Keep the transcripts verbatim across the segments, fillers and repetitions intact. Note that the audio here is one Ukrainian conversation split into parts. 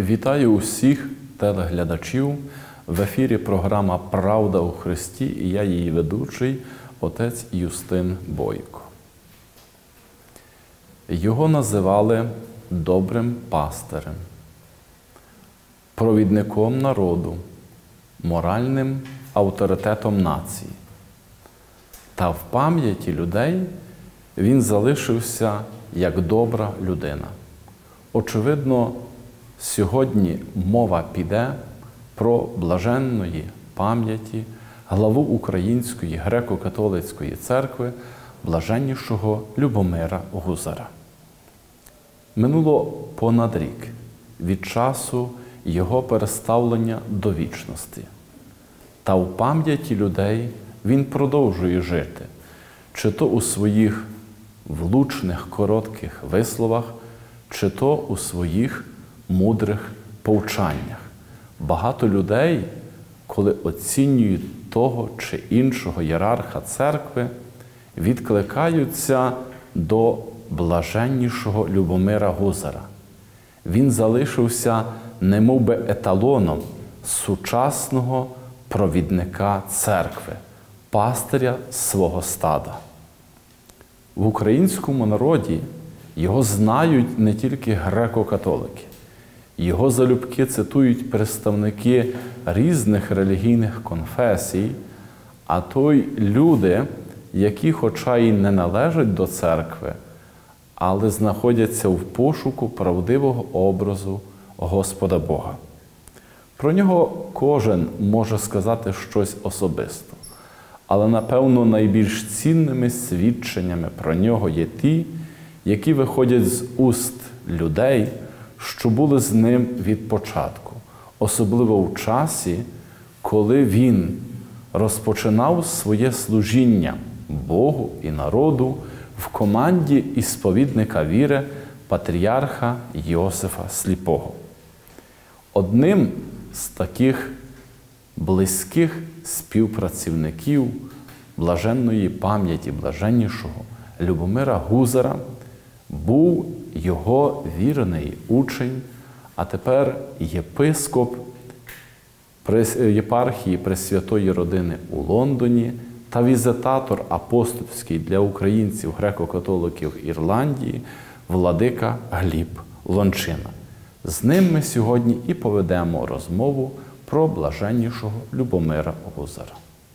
Вітаю усіх телеглядачів. В ефірі програма «Правда у Христі» і я її ведучий, отець Юстин Бойко. Його називали добрим пастирем, провідником народу, моральним авторитетом нації. Та в пам'яті людей він залишився як добра людина. Очевидно, сьогодні мова піде про блаженної пам'яті главу Української греко-католицької церкви, блаженнішого Любомира Гузара. Минуло понад рік від часу його переставлення до вічності. Та в пам'яті людей він продовжує жити, чи то у своїх влучних коротких висловах, чи то у своїх мудрих повчаннях. Багато людей, коли оцінюють того чи іншого ієрарха церкви, відкликаються до блаженнішого Любомира Гузара. Він залишився немов би еталоном сучасного провідника церкви, пастиря свого стада. В українському народі його знають не тільки греко-католики. Його залюбки цитують представники різних релігійних конфесій, а то й люди, які хоча й не належать до церкви, але знаходяться в пошуку правдивого образу Господа Бога. Про нього кожен може сказати щось особисто, але, напевно, найбільш цінними свідченнями про нього є ті, які виходять з уст людей, що були з ним від початку, особливо в часі, коли він розпочинав своє служіння Богу і народу в команді ісповідника віри патріарха Йосифа Сліпого. Одним з таких близьких співпрацівників блаженної пам'яті блаженнішого Любомира Гузара був його вірний учень, а тепер єпископ єпархії Пресвятої Родини у Лондоні та візитатор апостольський для українців греко-католиків Ірландії владика Гліб Лончина. З ним ми сьогодні і поведемо розмову про блаженнішого Любомира Гузара.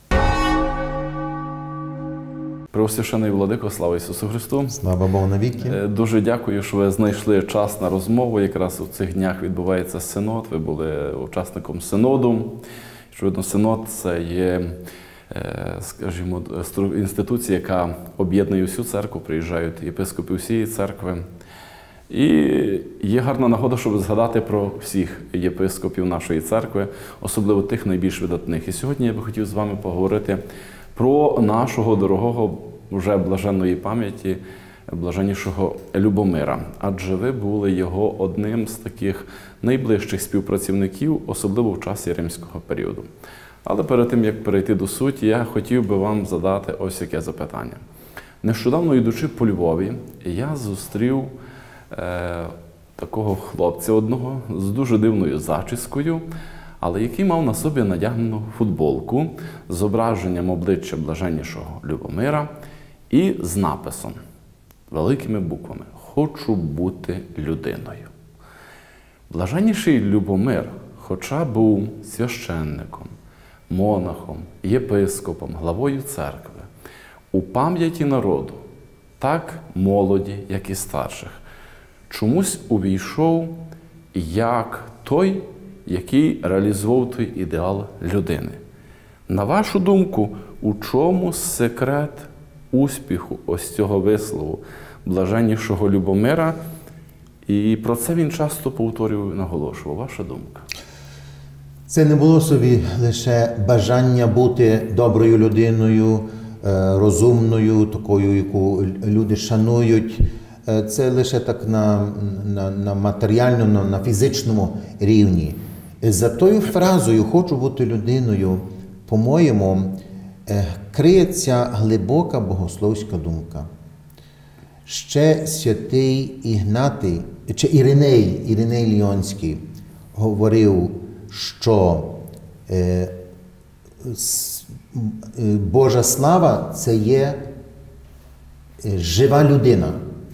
Преосвящений владико, слава Ісусу Христу! Слава Богу навіки! Дуже дякую, що ви знайшли час на розмову. Якраз у цих днях відбувається синод. Ви були учасником синоду. Очевидно, синод – це є, скажімо, інституція, яка об'єднує всю церкву, приїжджають єпископи всієї церкви. І є гарна нагода, щоб згадати про всіх єпископів нашої церкви, особливо тих найбільш видатних. І сьогодні я би хотів з вами поговорити про нашого дорогого, вже блаженної пам'яті, блаженнішого Любомира. Адже ви були його одним з таких найближчих співпрацівників, особливо в часі римського періоду. Але перед тим, як перейти до суті, я хотів би вам задати ось яке запитання. Нещодавно, йдучи по Львові, я зустрів е, такого хлопця одного з дуже дивною зачіскою, але який мав на собі надягнену футболку з зображенням обличчя блаженнішого Любомира і з написом великими буквами «Хочу бути людиною». Блаженніший Любомир, хоча був священником, монахом, єпископом, главою церкви, у пам'яті народу, так молоді, як і старших, чомусь увійшов як той, який реалізував той ідеал людини. На вашу думку, у чому секрет успіху ось цього вислову блаженнішого Любомира? І про це він часто повторював і наголошував. Ваша думка? Це не було собі лише бажання бути доброю людиною, розумною, такою, яку люди шанують. Це лише так на, на, на матеріальному, на фізичному рівні. За тою фразою «хочу бути людиною», по-моєму, криється глибока богословська думка. Ще святий Ігнатій, чи Іриней, Іриней Ліонський, говорив, що е, с, е, Божа слава – це є е, жива людина.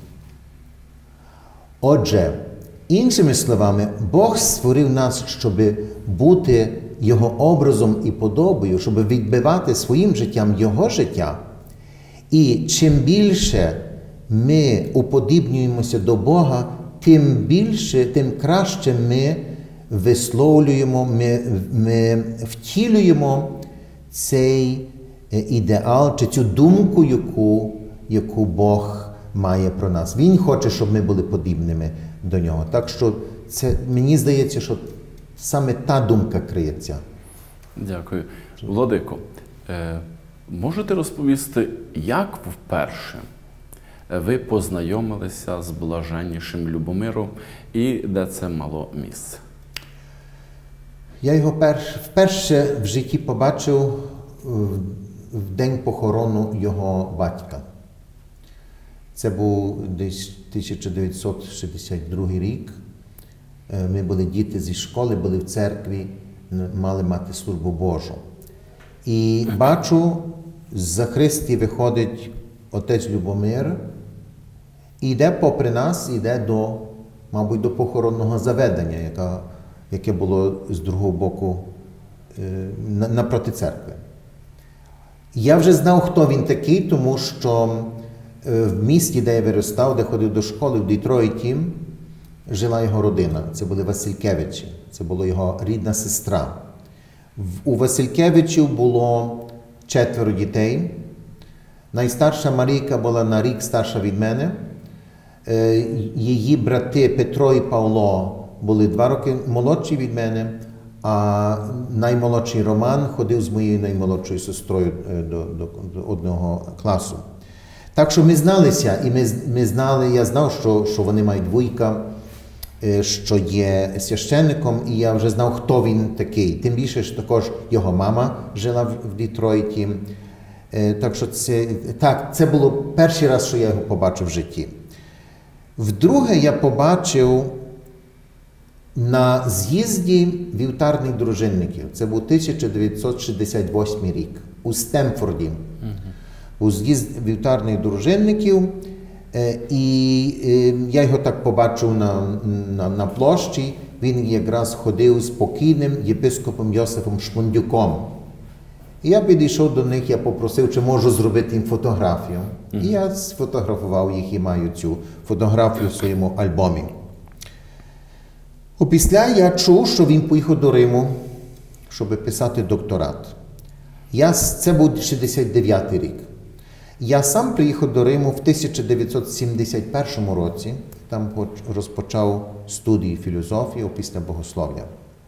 Отже, іншими словами, Бог створив нас, щоб бути Його образом і подобою, щоб відбивати своїм життям Його життя. І чим більше ми уподібнюємося до Бога, тим більше, тим краще ми висловлюємо, ми, ми втілюємо цей ідеал чи цю думку, яку, яку Бог має про нас. Він хоче, щоб ми були подібними до Нього. Так що це, мені здається, що саме та думка криється. Дякую. Владико, е, можете розповісти, як вперше ви познайомилися з блаженнішим Любомиром і де це мало місце? Я його перш, вперше в житті побачив в, в день похорону його батька. Це був десь тисяча дев'ятсот шістдесят другий рік. Ми були діти зі школи, були в церкві, мали мати службу Божу. І бачу, з-за Христі виходить отець Любомир і йде попри нас, йде до, мабуть, до похоронного заведення, яка, яке було з другого боку на, напроти церкви. Я вже знав, хто він такий, тому що в місті, де я виростав, де ходив до школи, в Детройті, жила його родина. Це були Василькевичі. Це була його рідна сестра. У Василькевичів було четверо дітей. Найстарша Марійка була на рік старша від мене. Її брати Петро і Павло були два роки молодші від мене, а наймолодший Роман ходив з моєю наймолодшою сестрою до, до, до одного класу. Так що ми зналися, і ми, ми знали, я знав, що, що вони мають вуйка, що є священником, і я вже знав, хто він такий. Тим більше, що також його мама жила в, в Детройті. Так що це, так, це було перший раз, що я його побачив в житті. Вдруге я побачив на з'їзді вівтарних дружинників. Це був тисяча дев'ятсот шістдесят восьмий рік у Стемфорді. У з'їзд вівтарних дружинників, і я його так побачив на, на, на площі. Він якраз ходив з покійним єпископом Йосифом Шмондюком. І я підійшов до них, я попросив, чи можу зробити їм фотографію. І я сфотографував їх і маю цю фотографію в своєму альбомі. Опісля я чув, що він поїхав до Риму, щоб писати докторат. Я, це був шістдесят дев'ятий рік. Я сам приїхав до Риму в тисяча дев'ятсот сімдесят першому році, там розпочав студії філософії після богослов'я.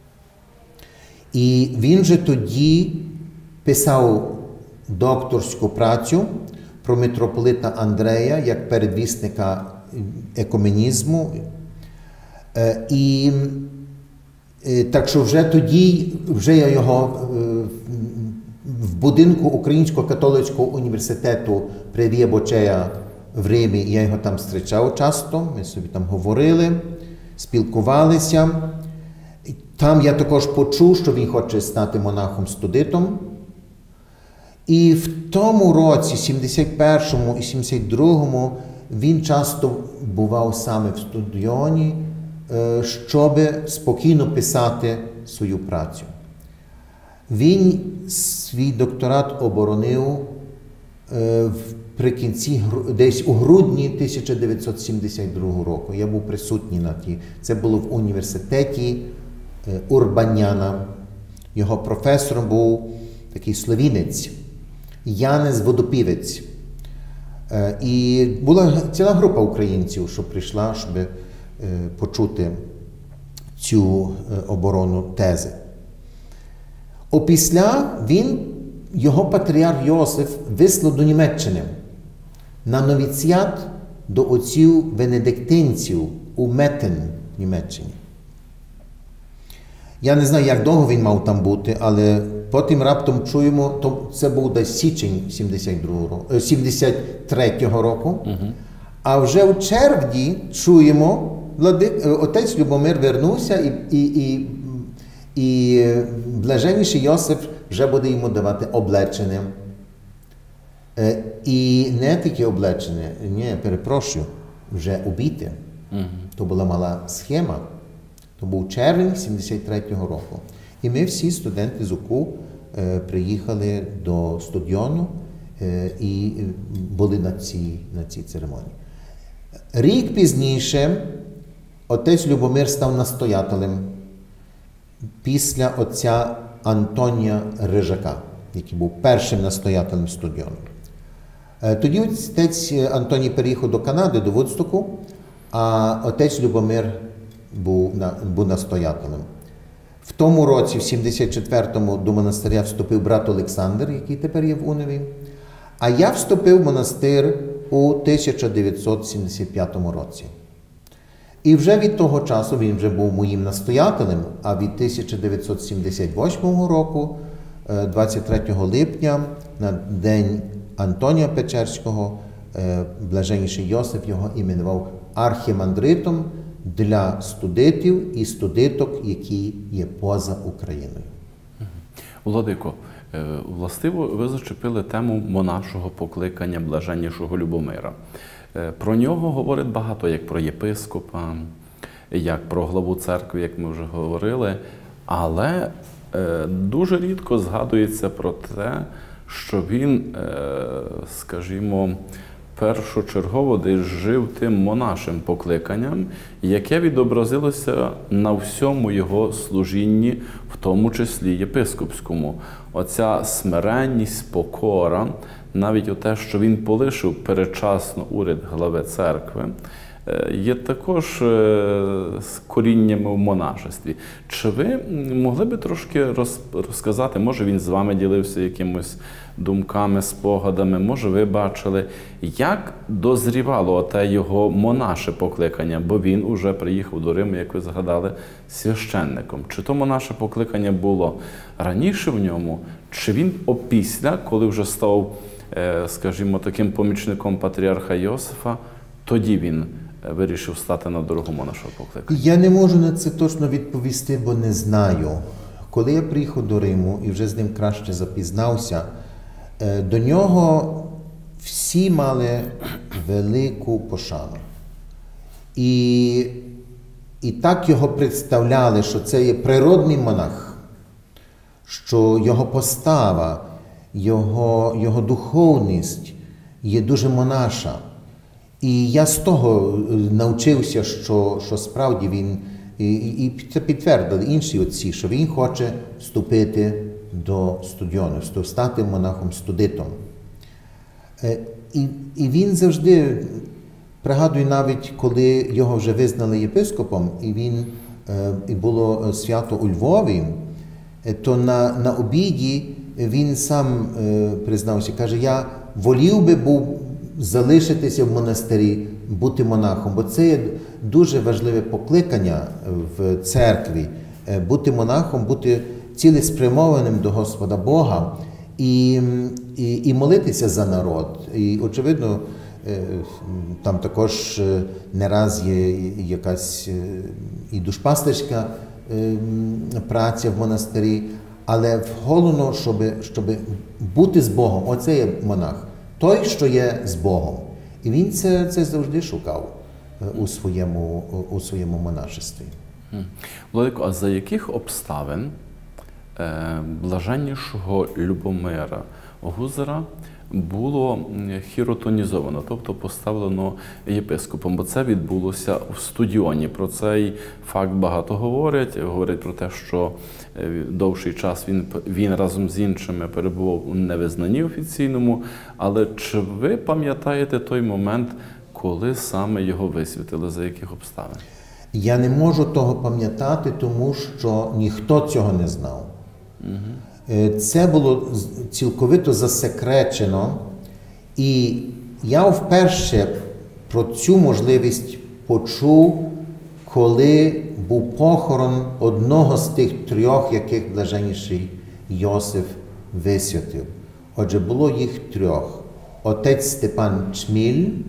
І він же тоді писав докторську працю про митрополита Андрея як передвісника екуменізму. І так що вже тоді, вже я його в будинку Українського католицького університету при Віа Бочея в Римі, я його там зустрічав часто, ми собі там говорили, спілкувалися. Там я також почув, що він хоче стати монахом-студитом. І в тому році, сімдесят першому і сімдесят другому, він часто бував саме в студіоні, щоб спокійно писати свою працю. Він свій докторат оборонив прикінці, десь у грудні тисяча дев'ятсот сімдесят другого року. Я був присутній на тій. Це було в університеті Урбаняна. Його професором був такий словінець, Янес Водопівець. І була ціла група українців, що прийшла, щоб почути цю оборону тези. Опісля він, його патріарх Йосиф, вислав до Німеччини на новіціат до отців венедиктинців у Метен, Німеччині. Я не знаю, як довго він мав там бути, але потім раптом чуємо, то це був десь січень сімдесят третього року, угу. А вже в червні чуємо, Владик, отець Любомир вернувся, і, і, і, і блаженніший Йосиф вже буде йому давати облечення. І не тільки облечення, ні, перепрошую, вже убіти. Mm-hmm. То була мала схема. То був червень сімдесят третього року. І ми всі, студенти з УКУ, приїхали до стадіону і були на цій, на цій церемонії. Рік пізніше отець Любомир став настоятелем після отця Антонія Рижака, який був першим настоятелем стадіону. Тоді отець Антоній переїхав до Канади, до Вудстоку, а отець Любомир був, був настоятелем. В тому році, в сімдесят четвертому, до монастиря вступив брат Олександр, який тепер є в Уневі, а я вступив в монастир у тисяча дев'ятсот сімдесят п'ятому році. І вже від того часу він вже був моїм настоятелем, а від тисяча дев'ятсот сімдесят восьмого року, двадцять третього липня, на день Антонія Печерського, блаженніший Йосиф його іменував архімандритом для студитів і студиток, які є поза Україною. Владико, властиво ви зачепили тему монашого покликання блаженнішого Любомира. Про нього говорить багато, як про єпископа, як про главу церкви, як ми вже говорили, але дуже рідко згадується про те, що він, скажімо, першочергово десь жив тим монашим покликанням, яке відобразилося на всьому його служінні, в тому числі єпископському. Оця смиренність, покора, навіть те, що він полишив передчасно уряд глави церкви, є також з коріннями в монашестві. Чи ви могли би трошки розказати, може він з вами ділився якимось думками, спогадами, може ви бачили, як дозрівало те його монаше покликання, бо він уже приїхав до Риму, як ви згадали, священником. Чи то монаше покликання було раніше в ньому, чи він опісля, коли вже став, скажімо, таким помічником патріарха Йосифа, тоді він вирішив стати на дорогу монашого покликання? Я не можу на це точно відповісти, бо не знаю. Коли я приїхав до Риму і вже з ним краще запізнався, до нього всі мали велику пошану. І, і так його представляли, що це є природний монах, що його постава, його, його духовність є дуже монаша. І я з того навчився, що, що справді він, і, і це підтвердили інші отці, що він хоче вступити до студіону, стати монахом-студитом. І, і він завжди, пригадую навіть, коли його вже визнали єпископом, і він, і було свято у Львові, то на, на обіді він сам признався, каже, я волів би був залишитися в монастирі, бути монахом, бо це є дуже важливе покликання в церкві, бути монахом, бути цілеспрямованим до Господа Бога і, і, і молитися за народ. І, очевидно, там також не раз є якась і душпастерська праця в монастирі, але головно, щоб, щоб бути з Богом, оце є монах. Той, що є з Богом. І він це, це завжди шукав у своєму, у своєму монашестві. Владико, а за яких обставин е, блаженнішого Любомира Гузара було хіротонізовано, тобто поставлено єпископом, бо це відбулося в студіоні. Про цей факт багато говорять. Говорять про те, що довший час він, він разом з іншими перебував у невизнанні офіційному. Але чи ви пам'ятаєте той момент, коли саме його висвітили, за яких обставин? Я не можу того пам'ятати, тому що ніхто цього не знав. Угу. Це було цілковито засекречено, і я вперше про цю можливість почув, коли був похорон одного з тих трьох, яких блаженніший Йосиф висвятив. Отже, було їх трьох. Отець Степан Чміль,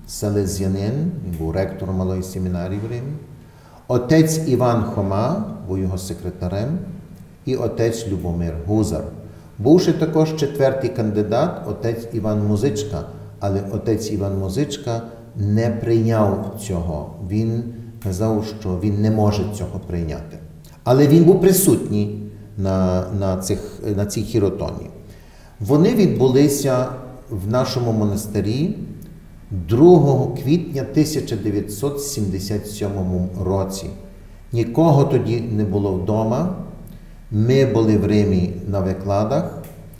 селезянин, він був ректором малої семінарії в Римі, отець Іван Хома, був його секретарем, і отець Любомир Гузар. Бувши також четвертий кандидат, отець Іван Музичка, але отець Іван Музичка не прийняв цього. Він казав, що він не може цього прийняти. Але він був присутній на, на, цих, на цій хіротоні. Вони відбулися в нашому монастирі другого квітня тисяча дев'ятсот сімдесят сьомого році. Нікого тоді не було вдома. Ми були в Римі на викладах.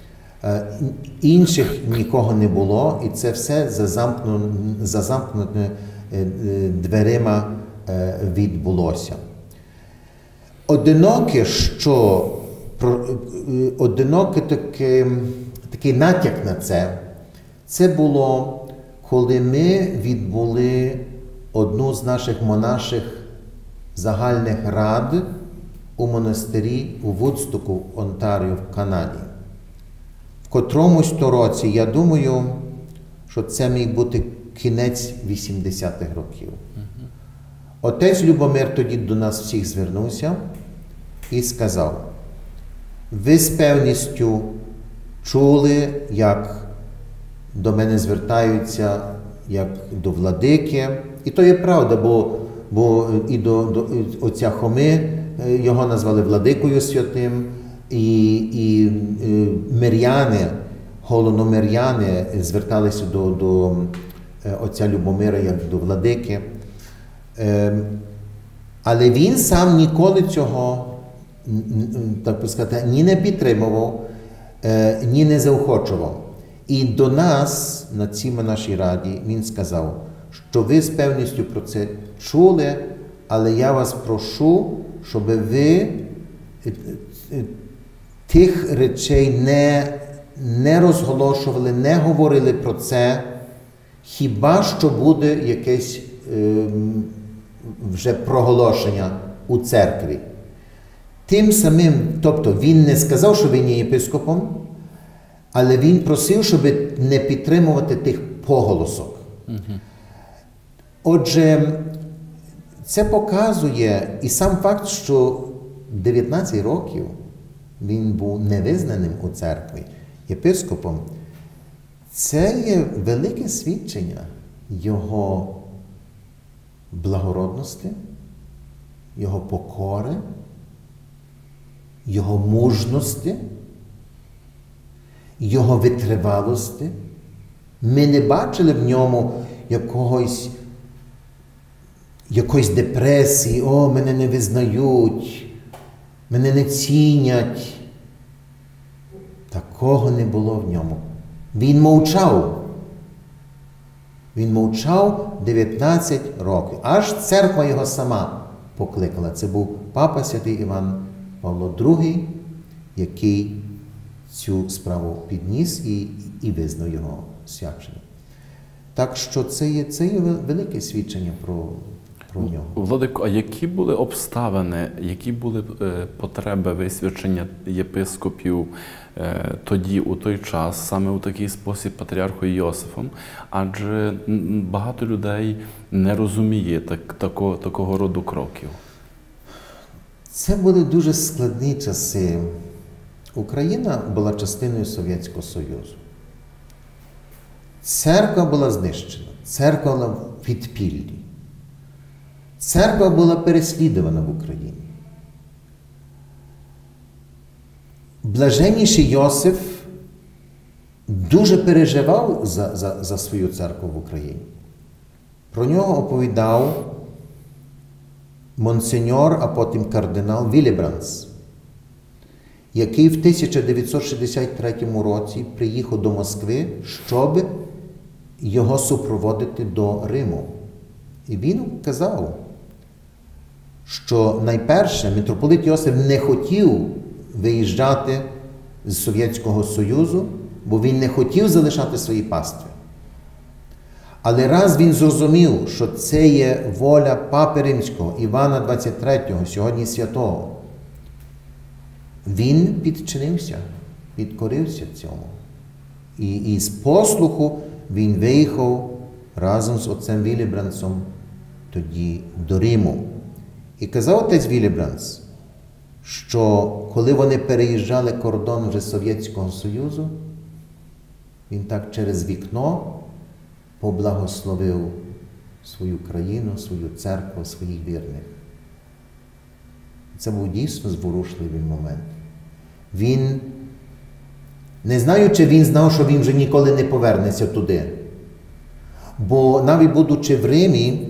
Інших нікого не було, і це все за замкнутими дверима відбулося. Одиноке, що, одинокий такий, такий натяк на це, це було, коли ми відбули одну з наших монаших загальних рад у монастирі у Вудстоку, Онтаріо, в Канаді. В котромусь то році, я думаю, що це міг бути кінець вісімдесятих років. Отець Любомир тоді до нас всіх звернувся і сказав: ви з певністю чули, як до мене звертаються, як до владики. І то є правда, бо, бо і до, до отця Хоми його назвали владикою святим, і, і, і миряни, голономиряни зверталися до, до отця Любомира як до владики. Але він сам ніколи цього, так би сказати, ні не підтримував, ні не заохочував. І до нас, на цій нашій раді, він сказав, що ви з певністю про це чули, але я вас прошу, щоб ви тих речей не, не розголошували, не говорили про це, хіба що буде якесь е, вже проголошення у церкві. Тим самим, тобто він не сказав, що він є єпископом, але він просив, щоб не підтримувати тих поголосок. Угу. Отже, це показує і сам факт, що дев'ятнадцять років він був невизнаним у церкві єпископом. Це є велике свідчення його благородності, його покори, його мужності, його витривалості. Ми не бачили в ньому якогось, якоїсь депресії: о, мене не визнають, мене не цінять. Такого не було в ньому. Він мовчав. Він мовчав дев'ятнадцять років. Аж церква його сама покликала. Це був папа святий Іван Павло другий, який цю справу підніс і, і визнав його свяченим. Так що це є, це є велике свідчення про, про нього. Владико, а які були обставини, які були е, потреби висвячення єпископів е, тоді, у той час, саме у такий спосіб патріархом Йосифом? Адже багато людей не розуміє так, тако, такого роду кроків. Це були дуже складні часи. Україна була частиною Совєтського Союзу. Церква була знищена, церква була в підпіллі. Церква була переслідувана в Україні. Блаженніший Йосиф дуже переживав за, за, за свою церкву в Україні. Про нього оповідав монсеньор, а потім кардинал Вілібранс, який в тисяча дев'ятсот шістдесят третьому році приїхав до Москви, щоб його супроводити до Риму. І він казав, що найперше митрополит Йосиф не хотів виїжджати з Совєтського Союзу, бо він не хотів залишати свої пастви. Але раз він зрозумів, що це є воля Папи Римського, Івана двадцять третього, сьогодні святого, він підчинився, підкорився цьому. І, і з послуху він виїхав разом з отцем Вілібранцем тоді до Риму. І казав отець Вілібранц, що коли вони переїжджали кордон вже Совєтського Союзу, він так через вікно поблагословив свою країну, свою церкву, своїх вірних. Це був дійсно зворушливий момент. Він, не знаю, чи він знав, що він вже ніколи не повернеться туди. Бо навіть будучи в Римі,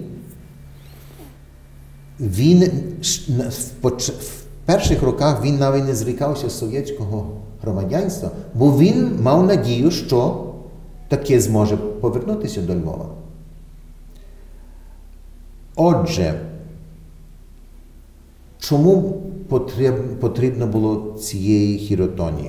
він в перших роках він навіть не зрікався совєтського громадянства, бо він мав надію, що таки зможе повернутися до Львова. Отже, чому потрібно було цієї хіротонії?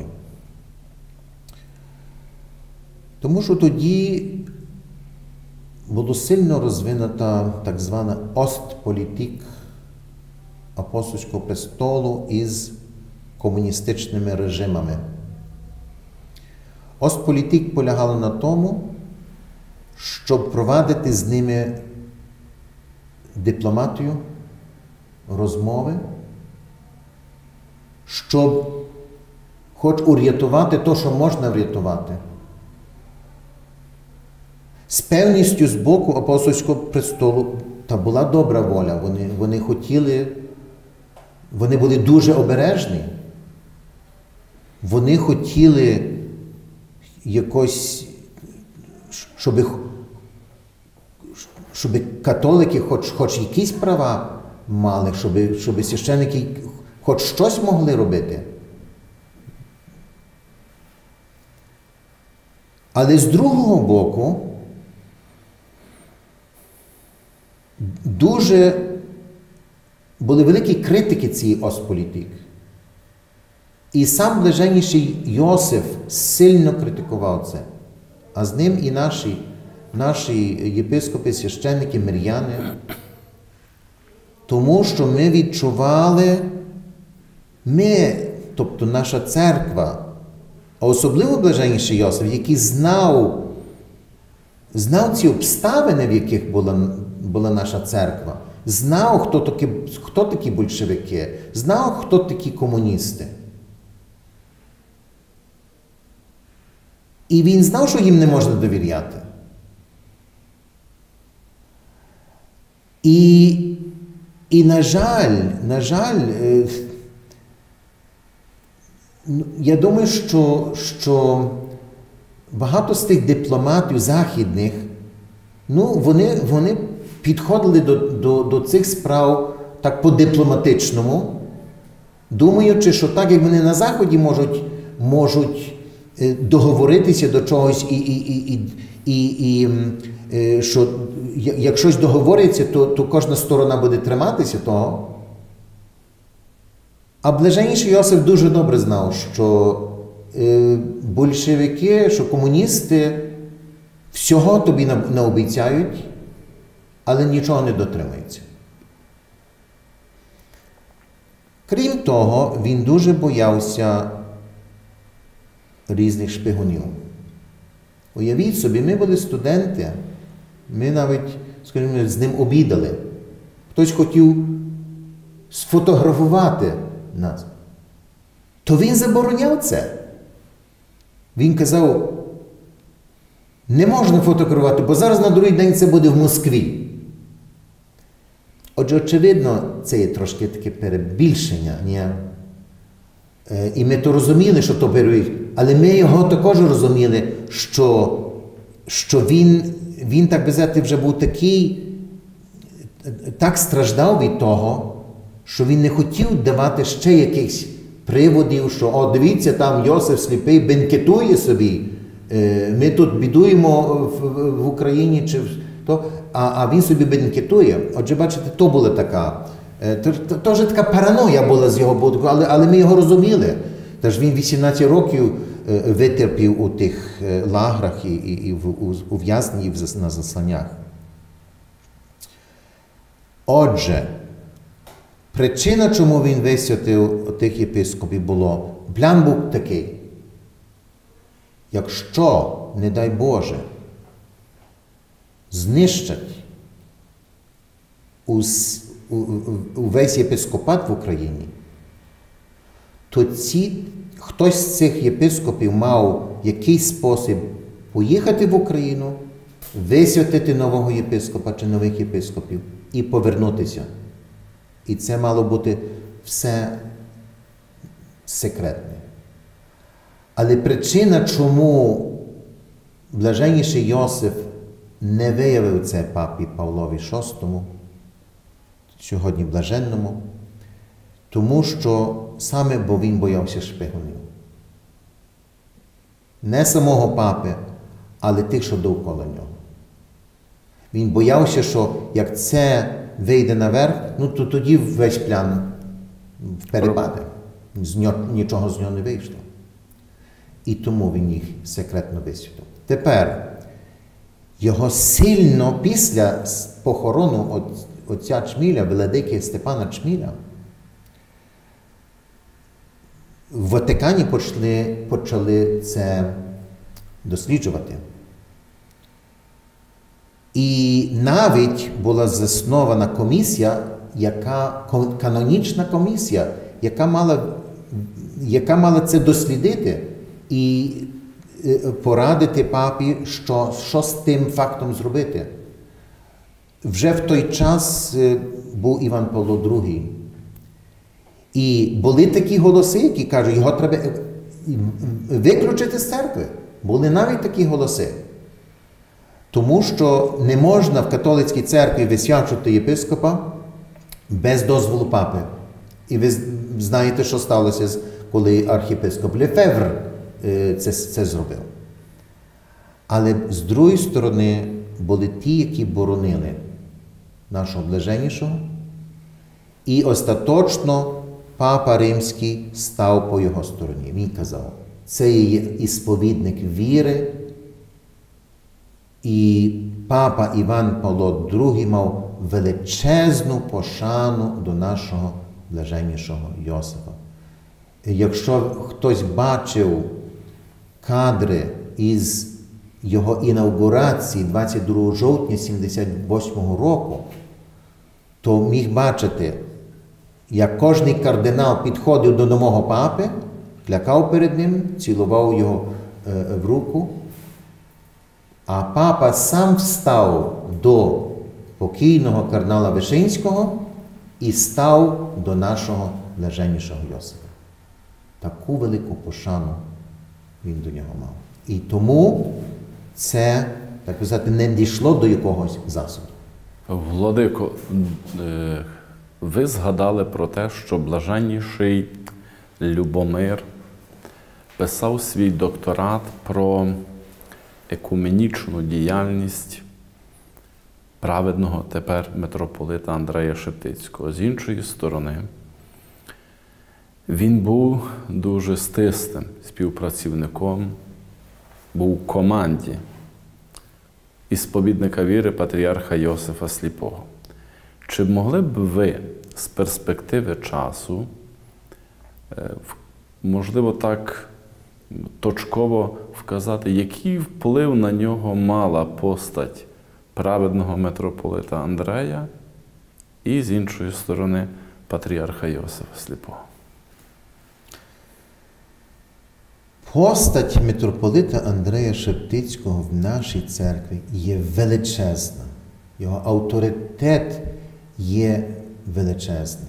Тому що тоді було сильно розвинута так звана остполітик Апостольського престолу із комуністичними режимами. Остполітик полягала на тому, щоб провадити з ними дипломатію, розмови, щоб хоч урятувати те, що можна врятувати. З певністю з боку Апостольського престолу та була добра воля. Вони, вони хотіли, вони були дуже обережні. Вони хотіли якось, щоб, щоб католики хоч, хоч якісь права мали, щоб, щоб священники хоч щось могли робити. Але з другого боку, дуже були великі критики цієї остполітик. І сам блаженніший Йосиф сильно критикував це. А з ним і наші, наші єпископи, священники, мир'яни. Тому що ми відчували, ми, тобто наша церква, а особливо блаженніший Йосиф, який знав, знав ці обставини, в яких була, була наша церква, знав, хто такі, хто такі большевики, знав, хто такі комуністи. І він знав, що їм не можна довіряти. І, і на жаль, на жаль, я думаю, що, що багато з тих дипломатів західних, ну, вони, вони підходили до, до, до цих справ так по-дипломатичному, думаючи, що так, як вони на Заході можуть, можуть договоритися до чогось і, і, і, і, і, і що як щось договориться, то, то кожна сторона буде триматися того. А блаженніший Йосиф дуже добре знав, що е, большевики, що комуністи всього тобі не обіцяють, але нічого не дотримуються. Крім того, він дуже боявся різних шпигунів. Уявіть собі, ми були студенти, ми навіть, скажімо, з ним обідали. Хтось хотів сфотографувати нас. То він забороняв це. Він казав, не можна фотографувати, бо зараз на другий день це буде в Москві. Отже, очевидно, це є трошки таке перебільшення. Ні? І ми то розуміли, що то перебільшення. Але ми його також розуміли, що, що він, він, так би сказати, вже був такий, так страждав від того, що він не хотів давати ще якихось приводів, що, о, дивіться, там Йосиф сліпий бенкетує собі, ми тут бідуємо в, в Україні, чи то, а, а він собі бенкетує. Отже, бачите, то була така, то, то, то вже така параноя була з його боку, але, але ми його розуміли. Тож він вісімнадцять років витерпів у тих лагерах і, і, і в ув'язненні, і на засланнях. Отже, причина, чому він висвятив тих єпископів, було, план був такий. Якщо, не дай Боже, знищать увесь єпископат в Україні, то ці, хтось з цих єпископів мав якийсь спосіб поїхати в Україну, висвятити нового єпископа чи нових єпископів і повернутися. І це мало бути все секретне. Але причина, чому блаженніший Йосиф не виявив це папі Павлові шостому, сьогодні блаженному, тому що саме бо він боявся шпигунів. Не самого папи, але тих, що довкола нього. Він боявся, що як це вийде наверх, ну то тоді весь план перепаде. З нього, нічого з нього не вийшло. І тому він їх секретно висвітив. Тепер, його сильно після похорону отця Чміля, владики Степана Чміля, в Ватикані почали, почали це досліджувати. І навіть була заснована комісія, яка, канонічна комісія, яка мала, яка мала це дослідити і порадити папі, що, що з тим фактом зробити. Вже в той час був Іван Павло другий. І були такі голоси, які кажуть, його треба виключити з церкви. Були навіть такі голоси. Тому що не можна в католицькій церкві висвячувати єпископа без дозволу папи. І ви знаєте, що сталося, коли архієпископ Лефевр це, це зробив. Але з другої сторони були ті, які боронили нашого блаженнішого. І остаточно папа Римський став по його стороні. Він казав, це є ісповідник віри. І папа Іван Павло другий мав величезну пошану до нашого блаженнішого Йосифа. Якщо хтось бачив кадри із його інаугурації двадцять другого жовтня сімдесят восьмого року, то міг бачити, як кожний кардинал підходив до нового папи, клякав перед ним, цілував його е, в руку, а папа сам встав до покійного кардинала Вишинського і став до нашого блаженнішого Йосифа. Таку велику пошану він до нього мав. І тому це, так сказати, не дійшло до якогось засуду. Владико, ви згадали про те, що блаженніший Любомир писав свій докторат про екуменічну діяльність праведного тепер митрополита Андрея Шептицького. З іншої сторони, він був дуже стислим співпрацівником, був у команді ісповідника віри патріарха Йосифа Сліпого. Чи могли б ви з перспективи часу, можливо так точково вказати, який вплив на нього мала постать праведного митрополита Андрея і, з іншої сторони, патріарха Йосифа Сліпого? Постать митрополита Андрея Шептицького в нашій церкві є величезна. Його авторитет є величезний.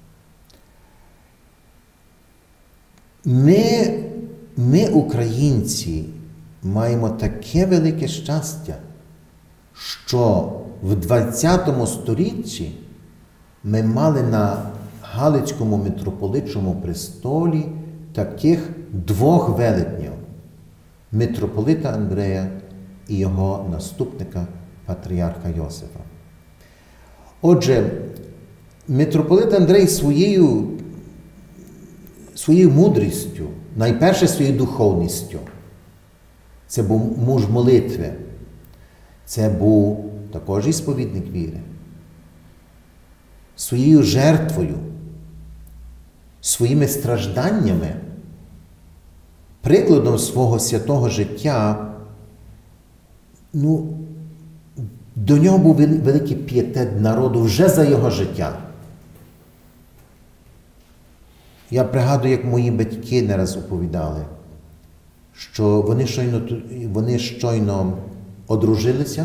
Ми, ми, українці, маємо таке велике щастя, що в двадцятому сторіччі ми мали на Галицькому митрополитчому престолі таких двох велетнів – митрополита Андрея і його наступника, патріарха Йосифа. Отже, митрополит Андрей своєю, своєю мудрістю, найперше своєю духовністю, це був муж молитви, це був також ісповідник віри, своєю жертвою, своїми стражданнями, прикладом свого святого життя, ну, До нього був великий пієтет народу вже за його життя. Я пригадую, як мої батьки не раз оповідали, що вони щойно, вони щойно одружилися,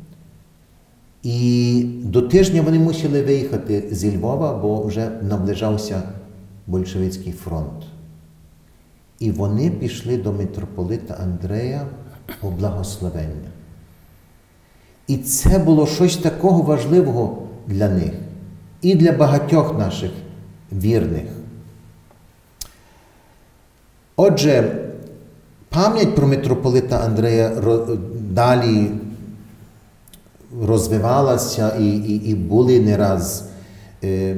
і до тижня вони мусили виїхати зі Львова, бо вже наближався большевицький фронт. І вони пішли до митрополита Андрея по благословення. І це було щось такого важливого для них і для багатьох наших вірних. Отже, пам'ять про митрополита Андрея далі розвивалася, і, і, і були не раз е,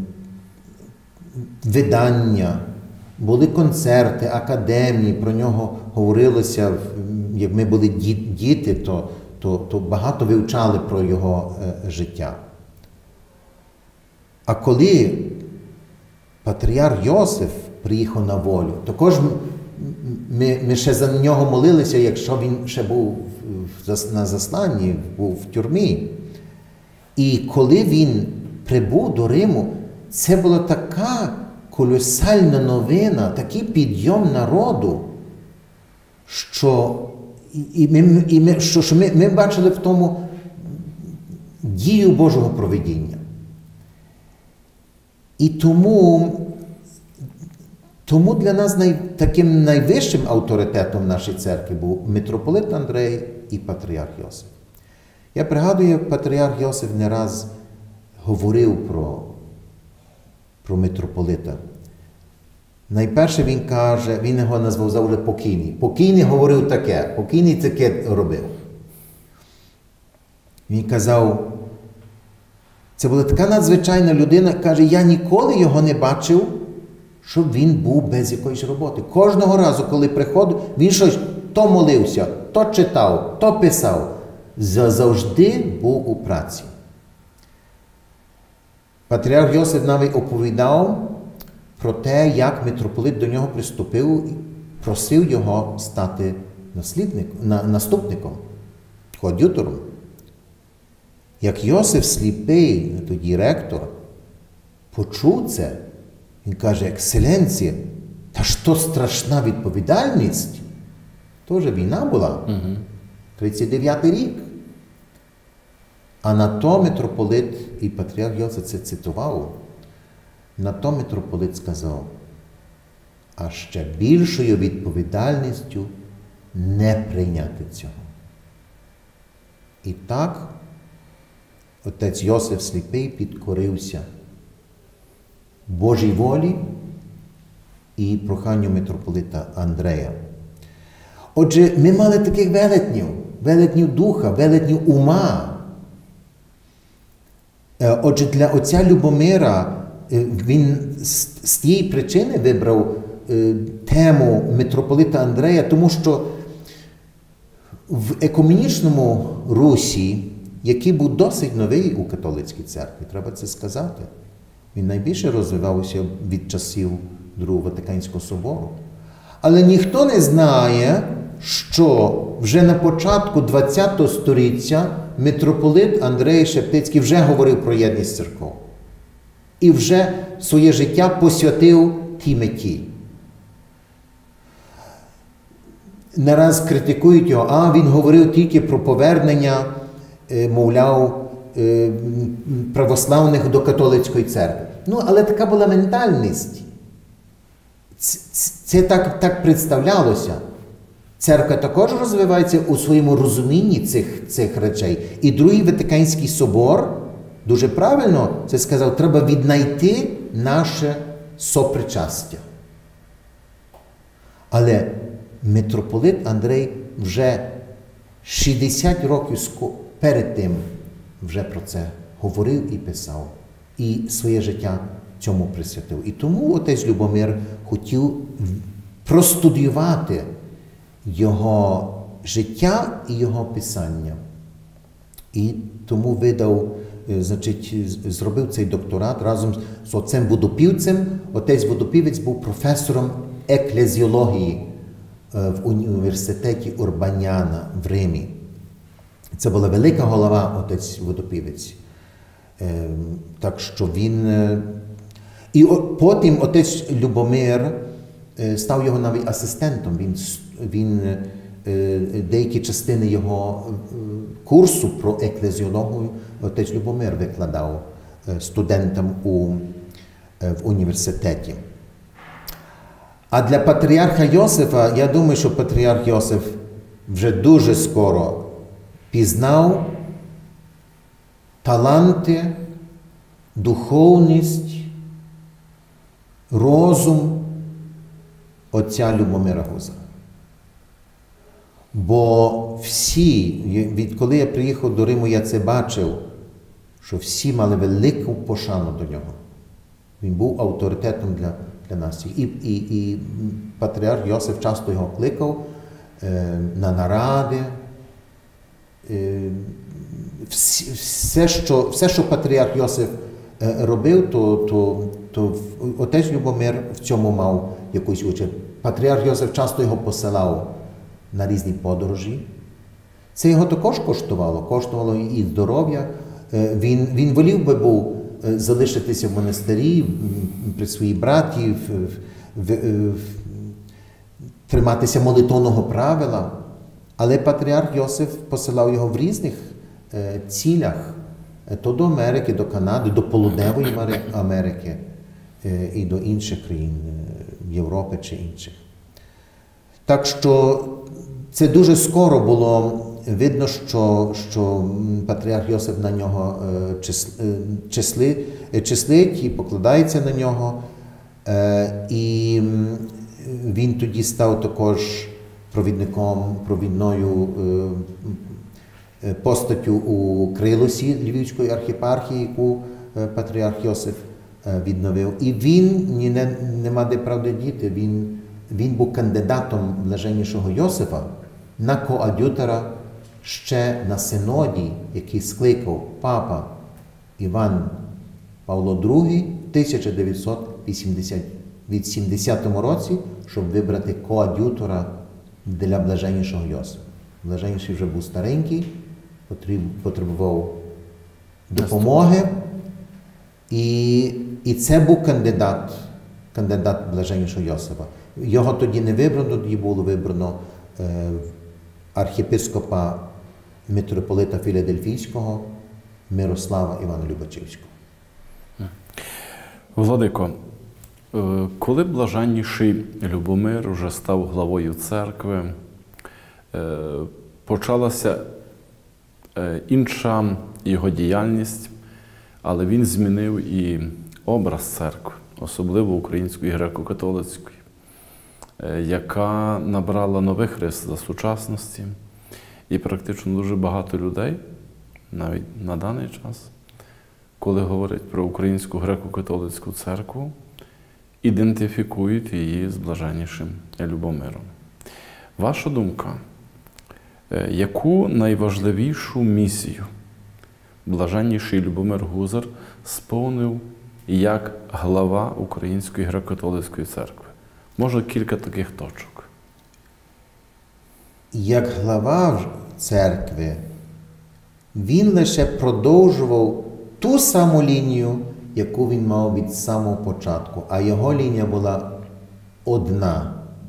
видання, були концерти, академії, про нього говорилося, як ми були діти, то, то, то багато вивчали про його е, життя. А коли патріарх Йосиф приїхав на волю, також ми, ми ще за нього молилися, якщо він ще був на засланні, був в тюрмі. І коли він прибув до Риму, це була така колосальна новина, такий підйом народу, що, і ми, і ми, що, що ми, ми бачили в тому дію Божого провидіння. І тому, тому для нас най, таким найвищим авторитетом в нашій церкві був митрополит Андрей і патріарх Йосиф. Я пригадую, як патріарх Йосиф не раз говорив про, про митрополита. Найперше він каже, він його назвав завжди покійний. Покійний говорив таке, покійний таке робив. Він казав, це була така надзвичайна людина, каже, я ніколи його не бачив, щоб він був без якоїсь роботи. Кожного разу, коли приходив, він щось то молився, то читав, то писав. Завжди був у праці. Патріарх Йосиф навіть оповідав про те, як митрополит до нього приступив і просив його стати наступником, коад'ютором. Як Йосиф сліпий, тоді ректор, почув це, він каже, екселенція, та ж то страшна відповідальність. То вже війна була, тридцять дев'ятий рік. А на то митрополит, і патріарх Йосиф це цитував, на то митрополит сказав, а ще більшою відповідальністю не прийняти цього. І так, отець Йосиф сліпий підкорився Божій волі і проханню митрополита Андрея. Отже, ми мали таких велетнів, велетнів духа, велетнів ума. Отже, для отця Любомира він з тієї причини вибрав тему митрополита Андрея, тому що в екуменічному Русі, який був досить новий у католицькій церкві, треба це сказати, він найбільше розвивався від часів Другого Ватиканського собору. Але ніхто не знає, що вже на початку ХХ століття митрополит Андрей Шептицький вже говорив про єдність церков. І вже своє життя посвятив тій меті. Не раз критикують його, а він говорив тільки про повернення, мовляв, православних до католицької церкви. Ну, але така була ментальність. Це так, так представлялося. Церква також розвивається у своєму розумінні цих, цих речей. І Другий Ватиканський собор дуже правильно це сказав, треба віднайти наше сопричастя. Але митрополит Андрей вже шістдесят років перед тим вже про це говорив і писав. І своє життя цьому присвятив. І тому отець Любомир хотів простудіювати його життя і його писання. І тому видав, значить, зробив цей докторат разом з отцем Водопівцем. Отець Водопівець був професором еклезіології в університеті Урбаняна в Римі. Це була велика голова, отець Водопівець. Так що він... І потім отець Любомир став його навіть асистентом. Він, він деякі частини його курсу про еклезіологію отець Любомир викладав студентам у, в університеті. А для патріарха Йосифа, я думаю, що патріарх Йосиф вже дуже скоро пізнав таланти, духовність, розум отця Любомира Гузара. Бо всі, відколи я приїхав до Риму, я це бачив, що всі мали велику пошану до нього. Він був авторитетом для, для нас всіх. І, і, і патріарх Йосиф часто його кликав е, на наради. Е, всі, все, що, все, що патріарх Йосиф е, робив, то, то, то отець Любомир в цьому мав якусь участь. Патріарх Йосиф часто його посилав на різні подорожі. Це його також коштувало. Коштувало і здоров'я. Е, він, він волів би був залишитися в монастирі при своїй браті, в, в, в, триматися молитовного правила. Але патріарх Йосиф посилав його в різних е, цілях. То до Америки, до Канади, до Полудневої Америки е, і до інших країн, е, Європи чи інших. Так що це дуже скоро було видно, що, що патріарх Йосиф на нього числи, числить і покладається на нього. І він тоді став також провідником, провідною постаттю у Крилосі Львівської архіпархії, яку патріарх Йосиф відновив. І він, ні, не, нема де правди діти, він, він був кандидатом блаженнішого Йосифа на коад'ютора ще на синоді, який скликав папа Іван Павло другий в тисяча дев'ятсот вісімдесятому році, щоб вибрати коад'ютора для блаженнішого Йосифа. Блаженніший вже був старенький, потребував допомоги, і, і це був кандидат, кандидат блаженнішого Йосифа. Його тоді не вибрано, тоді було вибрано е, архієпископа митрополита Філадельфійського Мирослава Івана Любачівського. Владико, коли блаженніший Любомир вже став главою церкви, почалася інша його діяльність, але він змінив і образ церкви, особливо української греко-католицької, яка набрала нових рис за сучасності. І практично дуже багато людей, навіть на даний час, коли говорять про українську греко-католицьку церкву, ідентифікують її з блаженнішим Любомиром. Ваша думка, яку найважливішу місію блаженніший Любомир Гузар сповнив як глава Української греко-католицької церкви? Може, кілька таких точок. Як глава церкви, він лише продовжував ту саму лінію, яку він мав від самого початку, а його лінія була одна.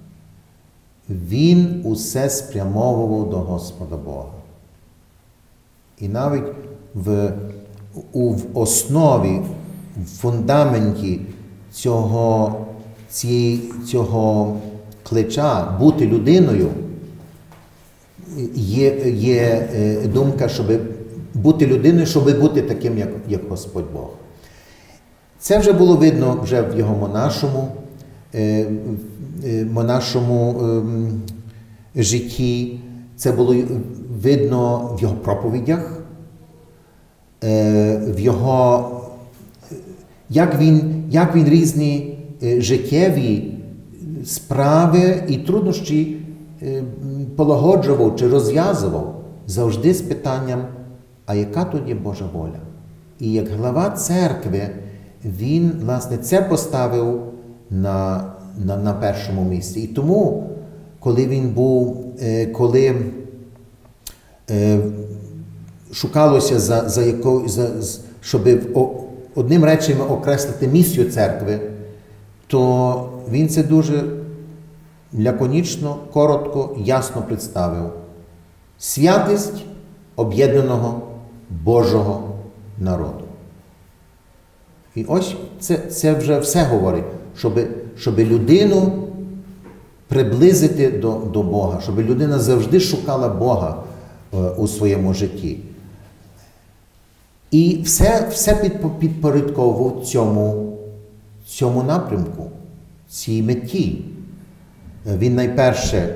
Він усе спрямовував до Господа Бога. І навіть в, у, в основі, в фундаменті цього, цієї, цього клича бути людиною є, є думка, щоб бути людиною, щоб бути таким, як, як Господь Бог. Це вже було видно вже в його монашому, е, монашому е, житті, це було видно в його проповідях, е, в його, як він, як він різні е, життєві справи і труднощі е, полагоджував чи розв'язував завжди з питанням, а яка тут є Божа воля? І як глава церкви, він, власне, це поставив на, на, на першому місці. І тому, коли він був, коли шукалося, за, за яко, за, щоб одним реченням окреслити місію церкви, то він це дуже лаконічно, коротко, ясно представив. Святість об'єднаного Божого народу. І ось це, це вже все говорить, щоб, щоб людину приблизити до, до Бога, щоб людина завжди шукала Бога е, у своєму житті. І все, все під, підпорядковував цьому, цьому напрямку, цій меті. Він найперше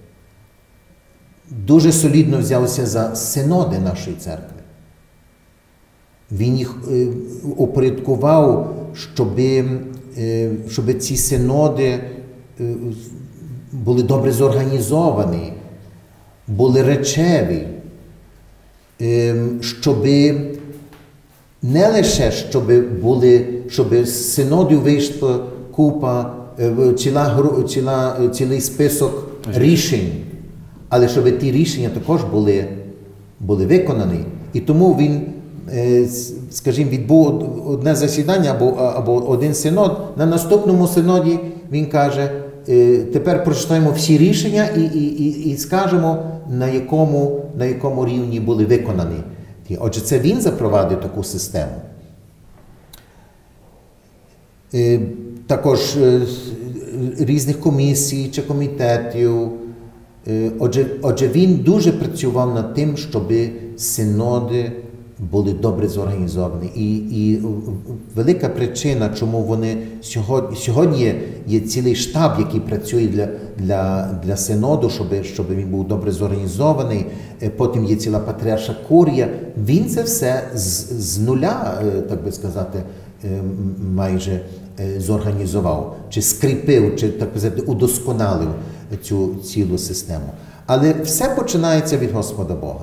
дуже солідно взявся за синоди нашої церкви. Він їх е, упорядкував, щоб, е, щоб ці синоди е, були добре зорганізовані, були речеві, е, щоб не лише щоб були, щоб з синодів вийшла купа, е, ціла, ціла, цілий список рішень, але щоб ті рішення також були, були виконані. І тому він, скажімо, відбув одне засідання або, або один синод. На наступному синоді він каже, тепер прочитаємо всі рішення і, і, і, і скажемо, на якому, на якому рівні були виконані. Отже, це він запровадив таку систему. Також різних комісій чи комітетів. Отже, отже, він дуже працював над тим, щоб синоди були добре зорганізовані. І, і велика причина, чому вони сьогодні, сьогодні є, є цілий штаб, який працює для, для, для синоду, щоб, щоб він був добре зорганізований. Потім є ціла патріарша курія. Він це все з, з нуля, так би сказати, майже зорганізував, чи скріпив, чи, так би сказати, удосконалив цю цілу систему. Але все починається від Господа Бога.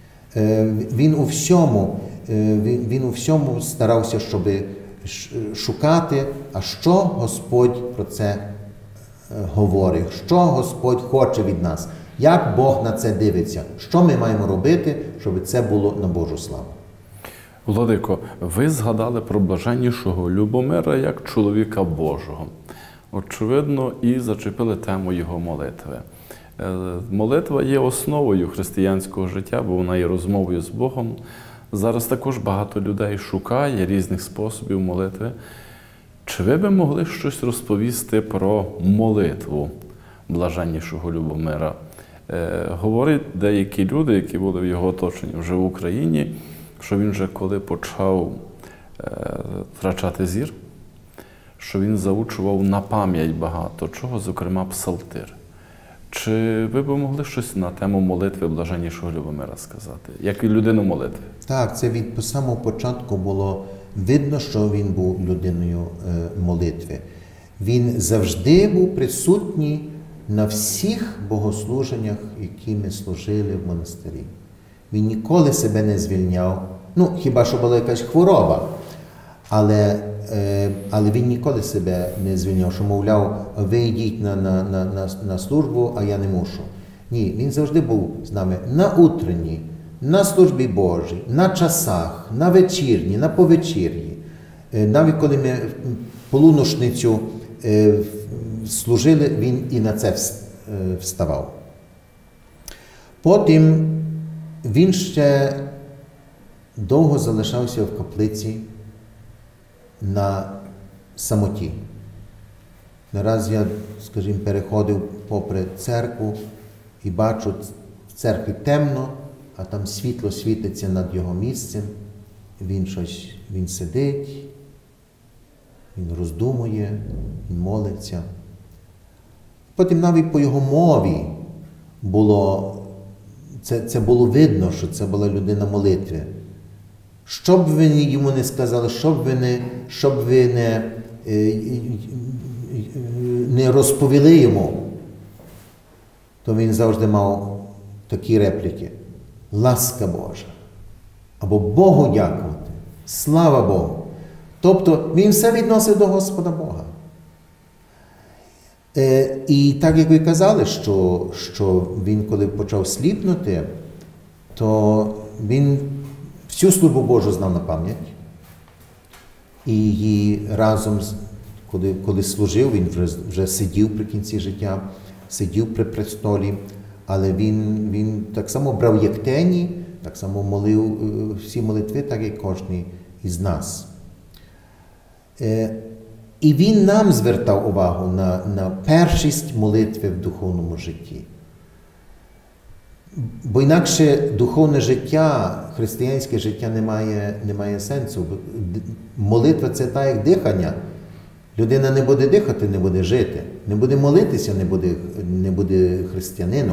Він у всьому, він, він у всьому старався, щоб шукати, а що Господь про це говорить, що Господь хоче від нас, як Бог на це дивиться, що ми маємо робити, щоб це було на Божу славу. Владико, ви згадали про блаженнішого Любомира як чоловіка Божого. Очевидно, і зачепили тему його молитви. Молитва є основою християнського життя, бо вона є розмовою з Богом. Зараз також багато людей шукає різних способів молитви. Чи ви би могли щось розповісти про молитву блаженнішого Любомира? Е, говорять деякі люди, які були в його оточенні вже в Україні, що він вже коли почав е, втрачати зір, що він заучував на пам'ять багато чого, зокрема псалтир. Чи ви б могли щось на тему молитви блаженнішого Любомира сказати? Як і людину молитви? Так, це від самого початку було видно, що він був людиною молитви. Він завжди був присутній на всіх богослуженнях, які ми служили в монастирі. Він ніколи себе не звільняв, ну, хіба що була якась хвороба, але, але він ніколи себе не звільняв, що, мовляв, ви йдіть на, на, на, на службу, а я не мушу. Ні, він завжди був з нами на утренній, на службі Божій, на часах, на вечірні, на повечірні. Навіть коли ми полуношницю служили, він і на це вставав. Потім він ще довго залишався в каплиці на самоті. Не раз я, скажімо, переходив попри церкву і бачу, в церкві темно, а там світло світиться над його місцем. Він щось, він сидить, він роздумує, він молиться. Потім навіть по його мові було, це, це було видно, що це була людина молитви. Що б ви йому не сказали, що б ви не, що б ви не, не розповіли йому, то він завжди мав такі репліки. Ласка Божа. Або Богу дякувати. Слава Богу. Тобто він все відносив до Господа Бога. Е, і так, як ви казали, що, що він, коли почав сліпнути, то він всю службу Божу знав на пам'ять. І її разом, коли, коли служив, він вже, вже сидів при кінці життя, сидів при престолі, але він, він так само брав єктені, так само молив всі молитви, так як кожен із нас. І він нам звертав увагу на, на першість молитви в духовному житті. Бо інакше духовне життя, християнське життя не має, не має сенсу. Молитва – це так, як дихання. Людина не буде дихати, не буде жити. Не буде молитися, не буде, не буде християнином.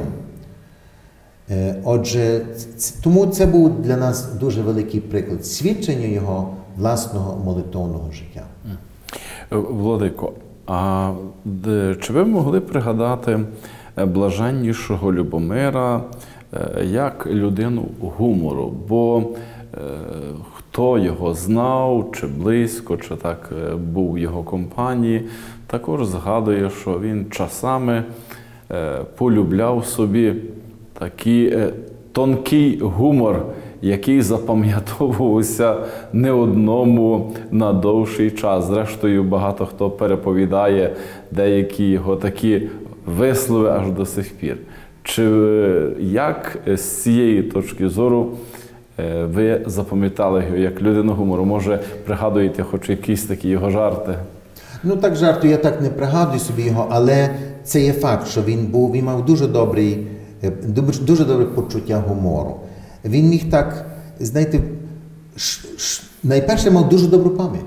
Отже, тому це був для нас дуже великий приклад свідчення його власного молитовного життя. Владико, а чи ви могли пригадати блаженнішого Любомира як людину гумору? Бо е, хто його знав, чи близько, чи так був в його компанії, також згадує, що він часами е, полюбляв собі такий е, тонкий гумор, який запам'ятовувався не одному на довший час. Зрештою, багато хто переповідає деякі його такі вислови аж до сих пір. Чи як з цієї точки зору ви запам'ятали його як людину гумору? Може, пригадуєте хоч якісь такі його жарти? Ну, так жарту я так не пригадую собі його, але це є факт, що він був, він мав дуже добрий, дуже добре почуття гумору. Він міг так, знаєте, ш, ш, найперше мав дуже добру пам'ять.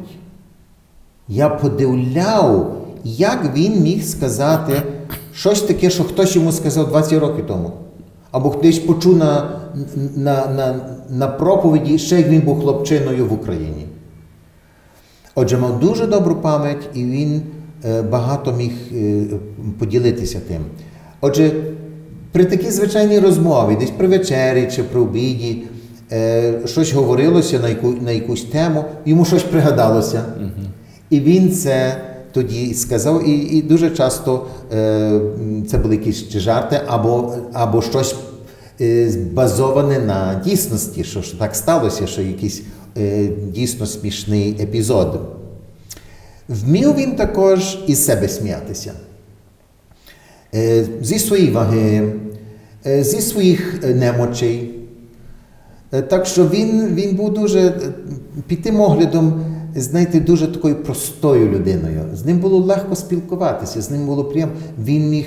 Я подивляв, як він міг сказати щось таке, що хтось йому сказав двадцять років тому. Або хтось почув на, на, на, на проповіді, ще як він був хлопчиною в Україні. Отже, мав дуже добру пам'ять, і він е, багато міг е, поділитися тим. Отже, при такій звичайній розмові, десь при вечері чи при обіді, е, щось говорилося на, яку, на якусь тему, йому щось пригадалося. Mm-hmm. І він це тоді сказав, і, і дуже часто е, це були якісь жарти або, або щось е, базоване на дійсності, що, що так сталося, що якийсь е, дійсно смішний епізод. Вмів він також із себе сміятися. Е, зі своєї ваги, е, зі своїх немочей. Е, так що він, він був дуже, під тим оглядом, знаєте, дуже такою простою людиною. З ним було легко спілкуватися, з ним було приємно. Він міг...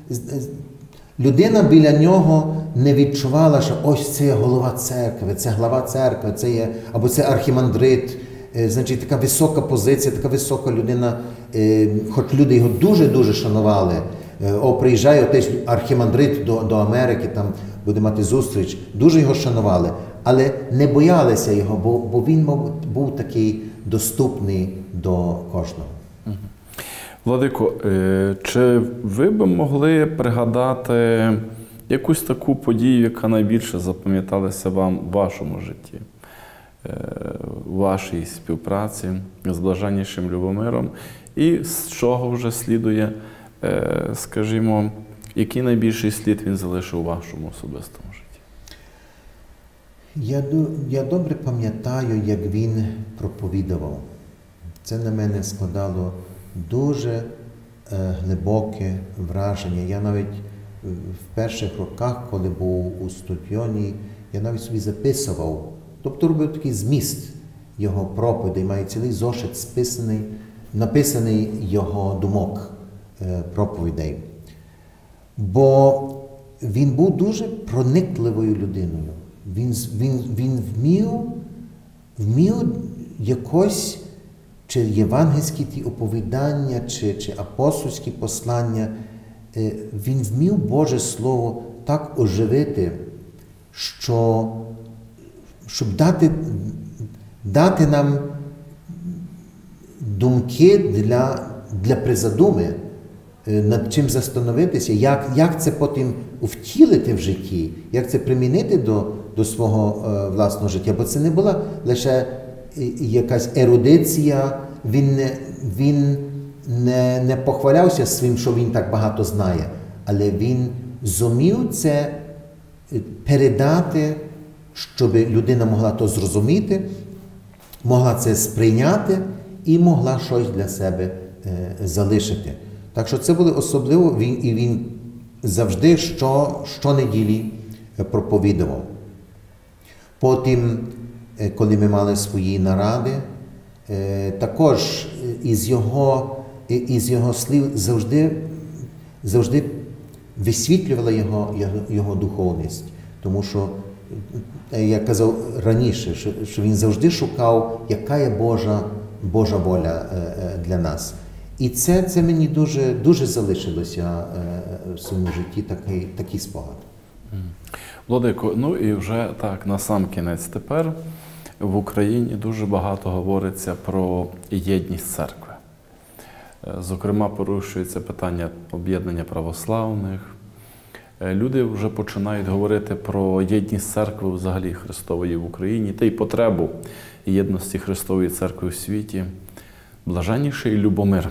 Людина біля нього не відчувала, що ось це є голова церкви, це глава церкви, це є, або це архімандрит. Значить, така висока позиція, така висока людина, хоч люди його дуже-дуже шанували. О, приїжджає отець архімандрит до, до Америки, там буде мати зустріч. Дуже його шанували, але не боялися його, бо, бо він був такий доступний до кожного. Владико, чи ви б могли пригадати якусь таку подію, яка найбільше запам'яталася вам в вашому житті, в вашій співпраці з блаженнішим Любомиром, і з чого вже слідує, скажімо, який найбільший слід він залишив у вашому особистому житті? Я, я добре пам'ятаю, як він проповідував. Це на мене складало дуже е, глибоке враження. Я навіть в перших роках, коли був у студіоні, я навіть собі записував, тобто робив такий зміст його проповідей, має цілий зошит списаний, написаний його думок, е, проповідей. Бо він був дуже проникливою людиною. Він, він, він вмів, вмів якось, чи євангельські ті оповідання, чи, чи апостольські послання, він вмів Боже Слово так оживити, що, щоб дати, дати нам думки для, для призадуми, над чим застановитися, як, як це потім втілити в житті, як це примінити до, до свого е, власного життя. Бо це не була лише якась ерудиція, він, не, він не, не похвалявся своїм, що він так багато знає, але він зумів це передати щоб людина могла то зрозуміти, могла це сприйняти і могла щось для себе е, залишити. Так що це було особливо, він, і він завжди що, щонеділі проповідував. Потім, е, коли ми мали свої наради, е, також із його, із його слів завжди, завжди висвітлювала його, його, його духовність. Тому що, я казав раніше, що, що він завжди шукав, яка є Божа, Божа воля для нас. І це, це мені дуже, дуже залишилося в своєму житті, такий, такий спогад. Владико, ну і вже так, на сам кінець тепер в Україні дуже багато говориться про єдність церкви. Зокрема, порушується питання об'єднання православних. Люди вже починають говорити про єдність церкви взагалі Христової в Україні, та й потребу єдності Христової церкви в світі. Блаженніший Любомир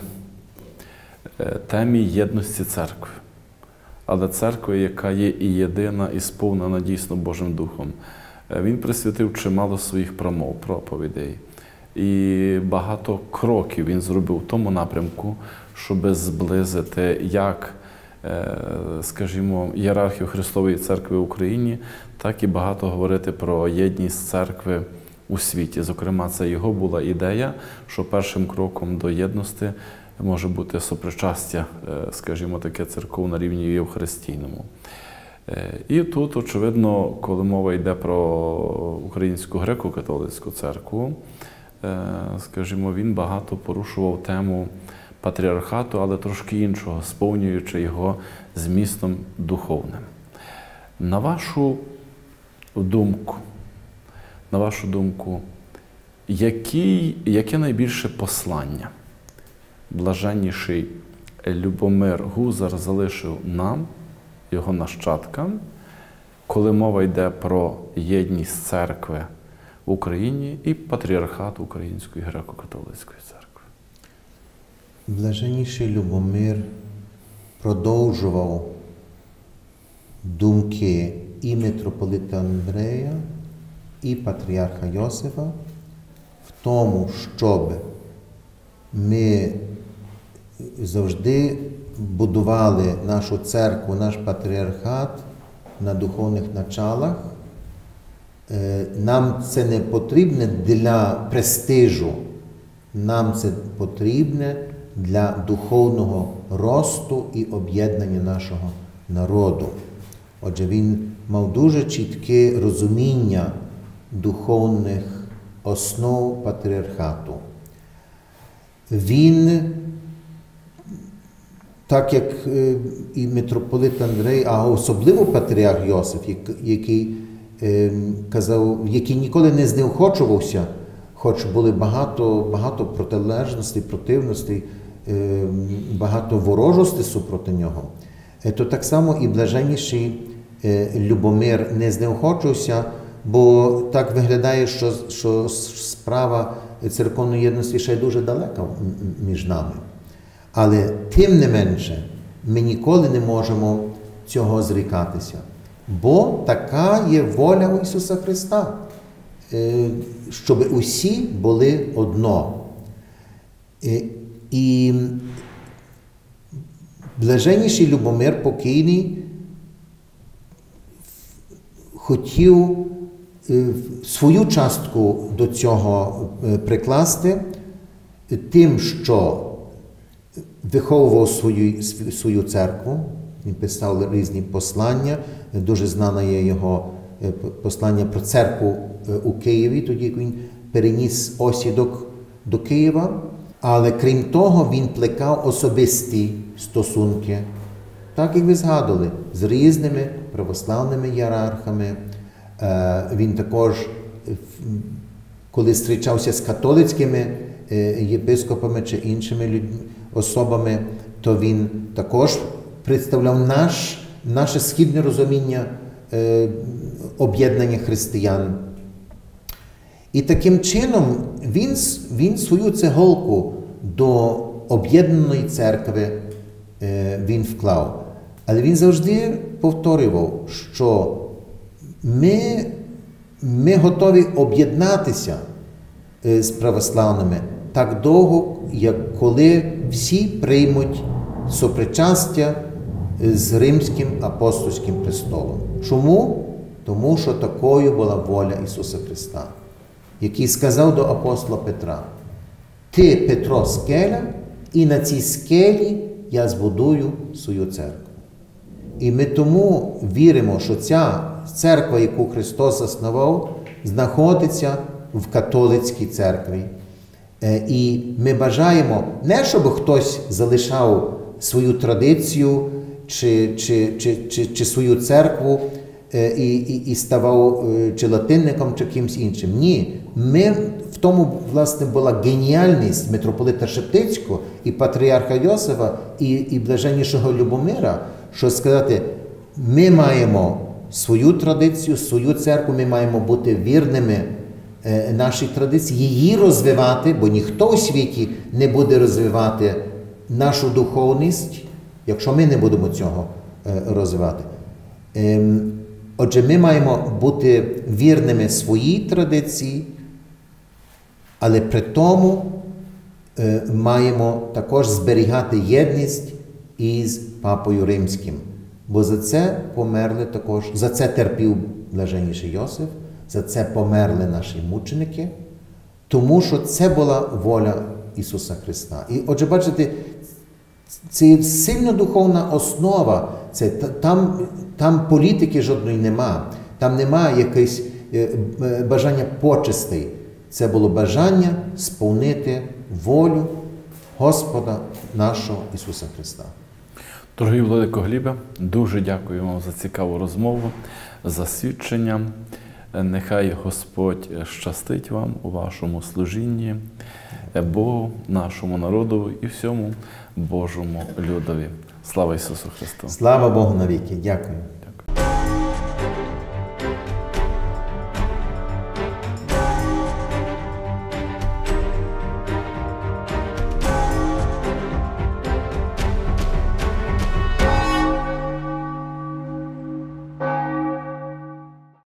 темі єдності церкви. Але церкви, яка є і єдина, і сповнена дійсно Божим Духом. Він присвятив чимало своїх промов, проповідей. І багато кроків він зробив в тому напрямку, щоб зблизити як, скажімо, ієрархію Христової церкви в Україні, так і багато говорити про єдність церкви у світі. Зокрема, це його була ідея, що першим кроком до єдності може бути сопричастя, скажімо, таке церков на рівні євхаристійному. І тут, очевидно, коли мова йде про Українську греко-католицьку церкву, скажімо, він багато порушував тему патріархату, але трошки іншого, сповнюючи його змістом духовним. На вашу думку, на вашу думку, які, яке найбільше послання блаженніший Любомир Гузар залишив нам, його нащадкам, коли мова йде про єдність церкви в Україні і патріархат Української греко-католицької церкви? Блаженніший Любомир продовжував думки і митрополита Андрея, і патріарха Йосифа в тому, щоб ми завжди будували нашу церкву, наш патріархат на духовних началах. Нам це не потрібне для престижу, нам це потрібне для духовного росту і об'єднання нашого народу. Отже, він мав дуже чітке розуміння духовних основ патріархату. Він, так як і митрополит Андрей, а особливо патріарх Йосиф, який казав, який ніколи не знеохочувався, хоч були багато, багато протилежностей, противностей, багато ворожостей супроти нього, то так само і блаженніший Любомир не знеохочувався, бо так виглядає, що, що справа церковної єдності ще дуже далека між нами. Але тим не менше, ми ніколи не можемо цього зрікатися. Бо така є воля у Ісуса Христа, щоб усі були одно. І блаженніший Любомир покійний хотів свою частку до цього прикласти тим, що виховував свою, свою церкву. Він писав різні послання. Дуже знане є його послання про церкву у Києві, тоді як він переніс осідок до Києва. Але крім того, він плекав особисті стосунки, так як ви згадували, з різними православними ієрархами. Він також, коли зустрічався з католицькими єпископами чи іншими особами, то він також представляв наш, наше східне розуміння об'єднання християн. І таким чином він, він свою цеголку до об'єднаної церкви він вклав. Але він завжди повторював, що ми ми готові об'єднатися з православними так довго, як коли всі приймуть сопричастя з Римським апостольським престолом. Чому? Тому що такою була воля Ісуса Христа, який сказав до апостола Петра: «Ти, Петро, скеля, і на цій скелі я збудую свою церкву». І ми тому віримо, що ця церква, яку Христос заснував, знаходиться в католицькій церкві. І ми бажаємо не, щоб хтось залишав свою традицію чи, чи, чи, чи, чи свою церкву і, і, і ставав чи латинником, чи кимось іншим. Ні. Ми, в тому, власне, була геніальність митрополита Шептицького і патріарха Йосифа, і, і блаженнішого Любомира, що сказати, ми маємо свою традицію, свою церкву, ми маємо бути вірними е, нашій традиції, її розвивати, бо ніхто у світі не буде розвивати нашу духовність, якщо ми не будемо цього е, розвивати. Е, отже, ми маємо бути вірними своїй традиції, але при тому е, маємо також зберігати єдність із Папою Римським. Бо за це померли також, за це терпів блаженніший Йосиф, за це померли наші мученики, тому що це була воля Ісуса Христа. І отже, бачите, це сильно духовна основа, це, там, там політики жодної нема, там нема якесь бажання почестей. Це було бажання сповнити волю Господа нашого Ісуса Христа. Дорогий Владико Глібе, дуже дякую вам за цікаву розмову, за свідчення. Нехай Господь щастить вам у вашому служінні, Богу, нашому народу і всьому Божому людові. Слава Ісусу Христу! Слава Богу навіки! Дякую!